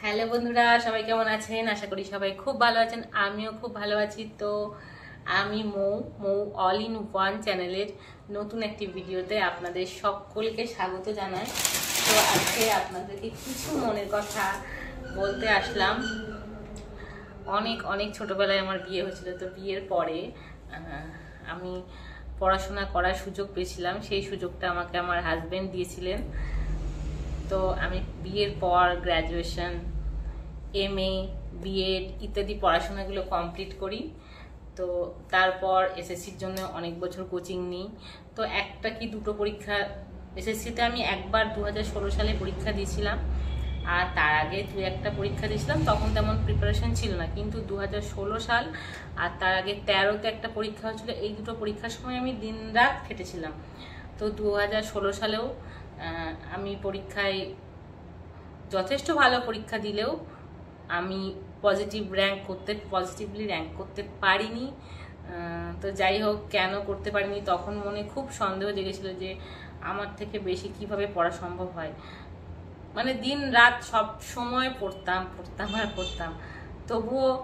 Hello বন্ধুরা, সবাই কেমন আছেন? আশা করি সবাই খুব ভালো আছেন। আমিও খুব ভালো আছি। তো আমি মৌ অল ইন ওয়ান চ্যানেলের নতুন একটি ভিডিওতে আপনাদের সকলকে স্বাগত জানাই। তো আজকে আপনাদেরকে কিছু মনের কথা বলতে আসলাম। অনেক অনেক ছোটবেলায় আমার বিয়ে হয়েছিল। তো বিয়ের পরে আমি পড়াশোনা করার সুযোগ পেয়েছিলাম। সেই সুযোগটা আমাকে আমার হাজবেন্ড দিয়েছিলেন। তো আমি বিয়ের পর গ্র্যাজুয়েশন, MA, বিএড ইত্যাদি পড়াশোনাগুলো কমপ্লিট করি। তো তারপর এসএসসির জন্য অনেক বছর কোচিং নিই। তো একটা কি দুটো পরীক্ষা, এসএসসিতে আমি একবার 2016 সালে পরীক্ষা দিয়েছিলাম, আর তার আগে দু একটা পরীক্ষা দিয়েছিলাম। তখন তেমন প্রিপারেশন ছিল না, কিন্তু 2016 সাল আর তার আগে 13তে একটা পরীক্ষা হয়েছিল। এই দুটো পরীক্ষার সময় আমি দিন রাত খেটেছিলাম। তো 2016 সালেও আমি পরীক্ষায় যথেষ্ট ভালো পরীক্ষা দিলেও আমি পজিটিভলি র্যাঙ্ক করতে পারিনি। তো যাই হোক, কেন করতে পারিনি, তখন মনে খুব সন্দেহ জেগেছিল যে আমার থেকে বেশি কিভাবে পড়া সম্ভব হয়। মানে দিন রাত সব সময় পড়তাম। তবুও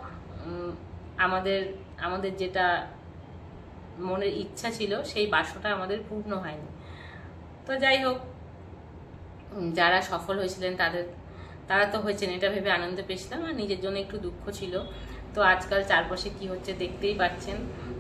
আমাদের যেটা মনের ইচ্ছা ছিল সেই বাসনাটা আমাদের পূর্ণ হয়নি। তো যাই হোক, যারা সফল হয়েছিলেন তারা তো হয়েছেন, এটা ভেবে আনন্দ পেয়েছিলাম, আর নিজের জন্য একটু দুঃখ ছিল। তো আজকাল চারপাশে কি হচ্ছে দেখতেই পাচ্ছেন।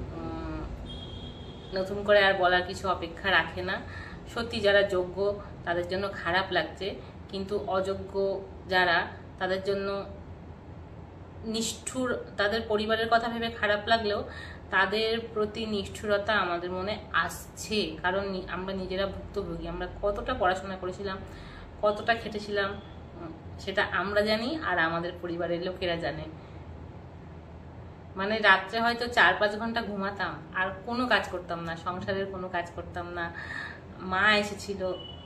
নতুন করে আর বলার কিছু অপেক্ষা রাখে না। সত্যি যারা যোগ্য তাদের জন্য খারাপ লাগছে, কিন্তু অযোগ্য যারা, তাদের জন্য নিষ্ঠুর, তাদের পরিবারের কথা ভেবে খারাপ লাগলেও তাদের প্রতি নিষ্ঠুরতা আমাদের মনে আসছে। কারণ আমরা নিজেরা ভুক্তভোগী। আমরা কতটা পড়াশোনা করেছিলাম, কতটা খেটেছিলাম, সেটা আমরা জানি, আর আমাদের পরিবারের লোকেরা জানে। মানে রাত্রে হয়তো 4-5 ঘন্টা ঘুমাতাম, আর কোনো কাজ করতাম না, সংসারের কোনো কাজ করতাম না। মা এসেছিল,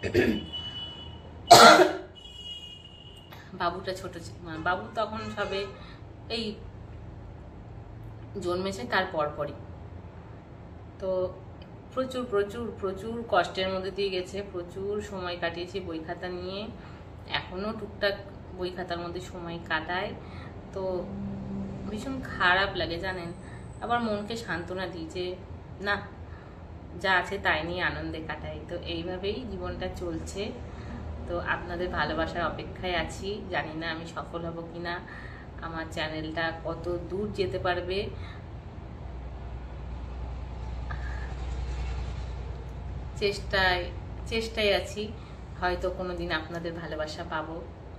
বাবুটা ছোট ছিল, বাবু তখন সবে এই জন্মেছে, তার পরপরই। তো প্রচুর প্রচুর প্রচুর কষ্টের মধ্যে দিয়ে গেছে, প্রচুর সময় কাটিয়েছি বই খাতা নিয়ে। এখনো টুকটাক বই খাতার মধ্যে সময় কাটায়। তো ভীষণ খারাপ লাগে জানেন। আবার মনকে সান্ত্বনা দিই যে না, যা আছে তাই নিয়ে আনন্দে কাটাই। তো এইভাবেই জীবনটা চলছে। তো আপনাদের ভালোবাসার অপেক্ষায় আছি। জানি না আমি সফল হব কিনা, আমার চ্যানেলটা কত দূর যেতে পারবে। চেষ্টায় আছি, হয়তো কোনোদিন আপনাদের ভালোবাসা পাবো।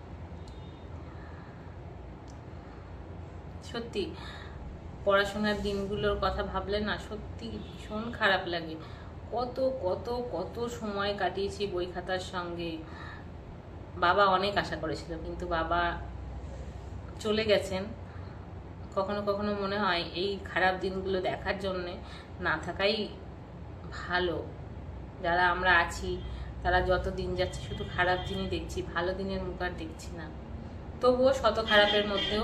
সত্যি পড়াশোনার দিনগুলোর কথা ভাবলে না সত্যি ভীষণ খারাপ লাগে। কত কত কত সময় কাটিয়েছি বই খাতার সঙ্গে। বাবা অনেক আশা করেছিল, কিন্তু বাবা চলে গেছেন। কখনো কখনো মনে হয় এই খারাপ দিনগুলো দেখার জন্যে না থাকাই ভালো। যারা আমরা আছি তারা যত দিন যাচ্ছে শুধু খারাপ দিনই দেখছি, ভালো দিনের মুখ আর দেখছি না। তবুও শত খারাপের মধ্যেও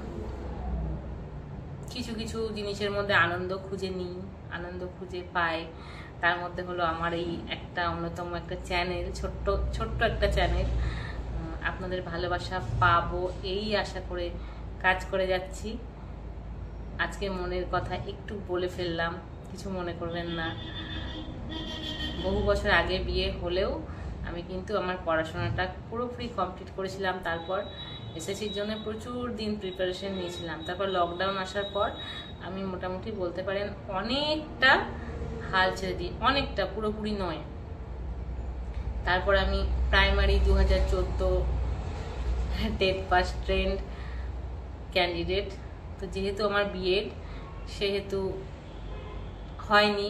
কিছু কিছু জিনিসের মধ্যে আনন্দ খুঁজে নিই, আনন্দ খুঁজে পাই। তার মধ্যে হলো আমার এই একটা অন্যতম একটা চ্যানেল, ছোট্ট একটা চ্যানেল। আপনাদের ভালোবাসা পাবো এই আশা করে কাজ করে যাচ্ছি। আজকে মনের কথা একটু বলে ফেললাম, কিছু মনে করবেন না। বহু বছর আগে বিয়ে হলেও আমি কিন্তু আমার পড়াশোনাটা পুরোপুরি কমপ্লিট করেছিলাম। তারপর এসএসসির জন্য প্রচুর দিন প্রিপারেশন নিয়েছিলাম। তারপর লকডাউন আসার পর আমি মোটামুটি বলতে পারেন অনেকটা হাল ছেড়ে দিই, অনেকটা, পুরোপুরি নয়। তারপর আমি primary 2014 TET pass trained candidate. তো যেহেতু আমার বিএড, সেহেতু হয়নি।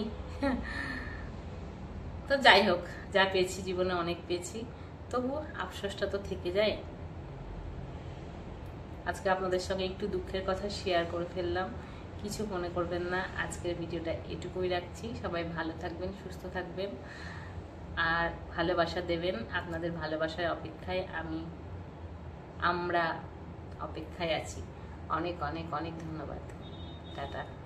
তো যাই হোক, যা পেয়েছি জীবনে অনেক পেয়েছি, তবুও আফসোসটা তো থেকে যায়। আজকে আপনাদের সঙ্গে একটু দুঃখের কথা শেয়ার করে ফেললাম, কিছু মনে করবেন না। আজকের ভিডিওটা এটুকুই রাখছি। সবাই ভালো থাকবেন, সুস্থ থাকবেন, আর ভালোবাসা দেবেন। আপনাদের ভালোবাসার অপেক্ষায় আমরা অপেক্ষায় আছি। অনেক অনেক অনেক ধন্যবাদ। টাটা।